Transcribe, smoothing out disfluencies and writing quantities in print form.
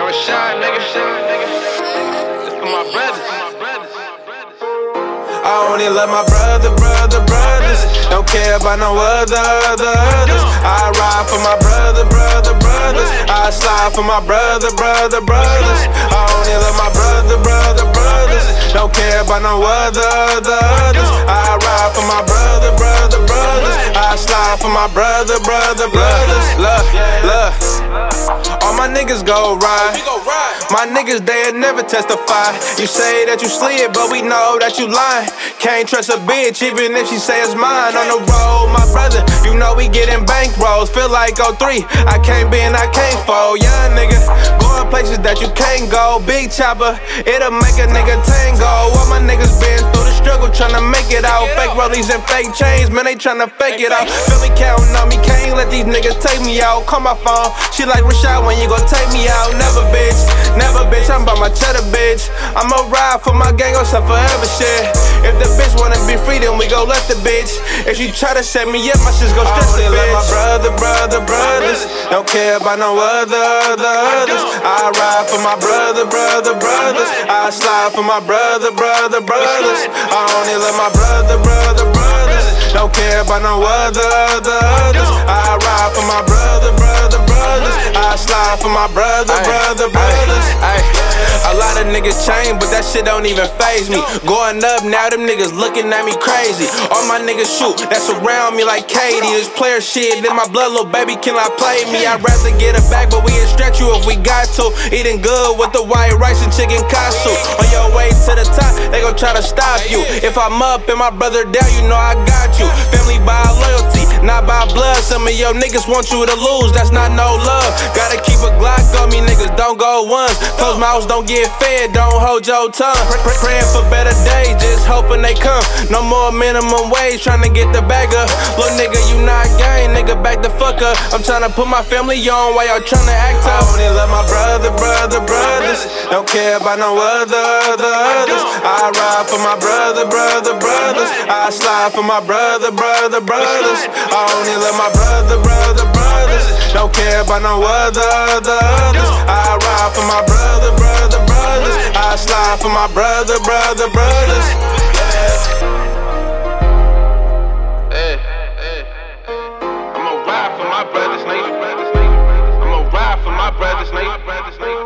Rashad, nigga. It's for my brothers. I only love my brothers. Don't care about no others. I ride for my brothers. I slide for my brothers. I only love my brothers. Don't care about no others. I ride for my brothers. I slide for my brothers. Look. All my niggas go ride. My niggas, they'll never testify. You say that you slid, but we know that you lying. Can't trust a bitch, even if she say it's mine. On the road, my brother, you know we getting bankrolls. Feel like 03, I can't bend, I can't fold. Young nigga, going places that you can't go. Big chopper, it'll make a nigga tango. All my niggas been through the struggle, tryna make it out. Fake rollies and fake chains, man, they tryna fake it out. Feel me counting on me, can't let these niggas take me out. Call my phone, she like Rashad, when you gon' take me out? Never bitch, I'm by my cheddar, bitch. I'ma ride for my gang, some forever shit. If the bitch wanna be free, then we go left the bitch. If she try to set me up, my shit's gon' stress the bitch. My brothers. Don't care about no others. I ride for my brothers. I slide for my brothers. I only love my brothers. Don't care about no others. I ride for my brothers. I slide for my brothers. A lot of niggas change, but that shit don't even faze me. Going up now, them niggas looking at me crazy. All my niggas shoot, that's around me like Katie. This player shit in my blood, little baby, can I play me? I'd rather get it back, but we stretch you if we got to. Eating good with the white rice and chicken katsu. On your way to the top, they gon' try to stop you. If I'm up and my brother down, you know I got you. Family by loyalty, not by blood. Some of your niggas want you to lose, that's not no love. Gotta keep a Glock on me, niggas don't go once. Close mouths, don't get fed, don't hold your tongue. Praying for better days, just hoping they come. No more minimum wage, trying to get the bag up. Little nigga, you not gang, nigga, back the fuck up. I'm trying to put my family on while y'all trying to act up. I only love my brothers. Don't care about no others. I ride for my brothers. I slide for my brothers. I only love my brothers. Don't care about no others. I ride for my brothers. I slide for my brothers. I'ma ride for my brothers, nigga. I'ma ride for my brothers, nigga.